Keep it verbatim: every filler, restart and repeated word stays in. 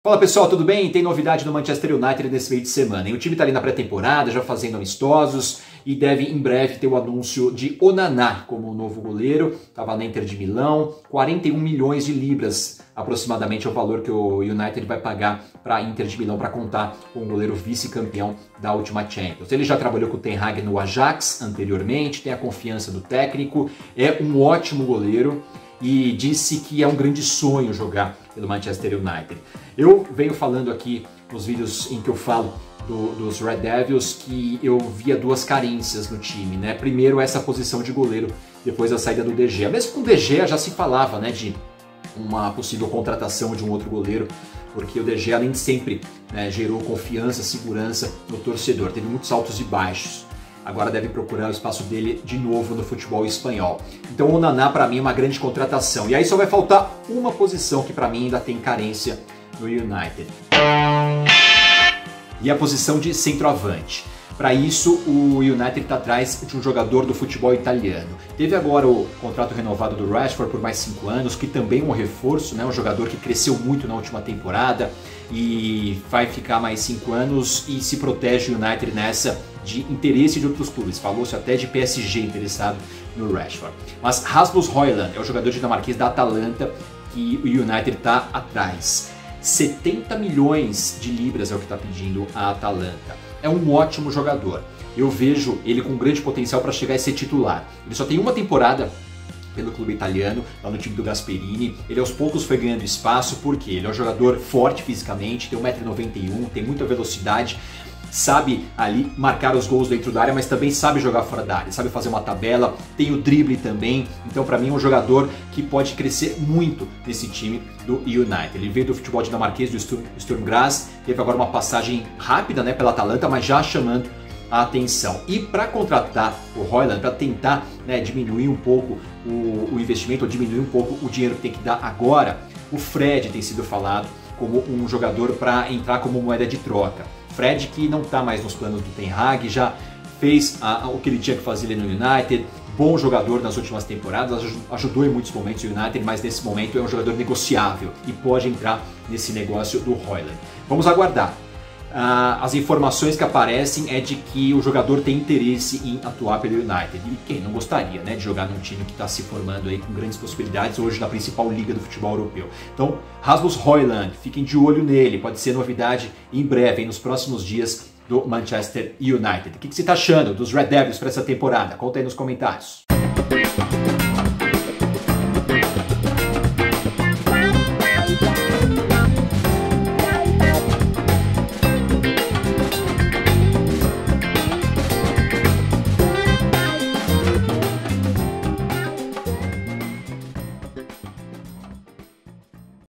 Fala pessoal, tudo bem? Tem novidade do Manchester United nesse meio de semana. E o time está ali na pré-temporada, já fazendo amistosos e deve em breve ter o anúncio de Onana como novo goleiro. Estava na Inter de Milão, quarenta e um milhões de libras aproximadamente é o valor que o United vai pagar para a Inter de Milão para contar com o goleiro vice-campeão da última Champions. Ele já trabalhou com o Ten Hag no Ajax anteriormente, tem a confiança do técnico, é um ótimo goleiro e disse que é um grande sonho jogar pelo Manchester United. Eu venho falando aqui nos vídeos em que eu falo do, dos Red Devils que eu via duas carências no time, né? Primeiro essa posição de goleiro, depois a saída do De Gea. Mesmo com o De Gea já se falava, né, de uma possível contratação de um outro goleiro, porque o De Gea nem sempre, né, gerou confiança, segurança no torcedor, teve muitos altos e baixos. Agora deve procurar o espaço dele de novo no futebol espanhol. Então o Onana para mim é uma grande contratação. E aí só vai faltar uma posição que para mim ainda tem carência no United. E a posição de centroavante. Para isso o United está atrás de um jogador do futebol italiano. Teve agora o contrato renovado do Rashford por mais cinco anos, que também é um reforço, né? Um jogador que cresceu muito na última temporada e vai ficar mais cinco anos e se protege o United nessa de interesse de outros clubes. Falou-se até de P S G interessado no Rashford. Mas Rasmus Højlund é o jogador dinamarquês da Atalanta que o United está atrás. setenta milhões de libras é o que está pedindo a Atalanta. É um ótimo jogador. Eu vejo ele com grande potencial para chegar a ser titular. Ele só tem uma temporada pelo clube italiano, lá no time do Gasperini. Ele aos poucos foi ganhando espaço, porque ele é um jogador forte fisicamente, tem um metro e noventa e um, tem muita velocidade, sabe ali marcar os gols dentro da área, mas também sabe jogar fora da área, sabe fazer uma tabela, tem o drible também. Então para mim é um jogador que pode crescer muito nesse time do United. Ele veio do futebol dinamarquês, do Sturm, Sturm Graz, teve agora uma passagem rápida, né, pela Atalanta, mas já chamando a atenção. E para contratar o Højlund, para tentar, né, diminuir um pouco o, o investimento, ou diminuir um pouco o dinheiro que tem que dar agora, o Fred tem sido falado como um jogador para entrar como moeda de troca. Fred, que não está mais nos planos do Ten Hag, já fez a, a, o que ele tinha que fazer ali no United, bom jogador nas últimas temporadas, ajudou em muitos momentos o United, mas nesse momento é um jogador negociável e pode entrar nesse negócio do Højlund. Vamos aguardar. Uh, as informações que aparecem é de que o jogador tem interesse em atuar pelo United. E quem não gostaria, né, de jogar num time que está se formando aí com grandes possibilidades hoje na principal liga do futebol europeu. Então, Rasmus Højlund, fiquem de olho nele, pode ser novidade em breve, hein, nos próximos dias do Manchester United. O que, que você está achando dos Red Devils para essa temporada? Conta aí nos comentários.